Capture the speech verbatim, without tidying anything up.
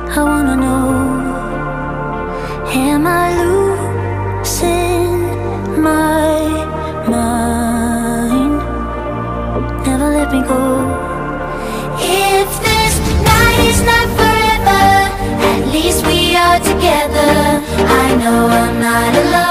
I wanna know, am I losing my mind? Never let me go. If this night is not forever, at least we are together. I know I'm not alone.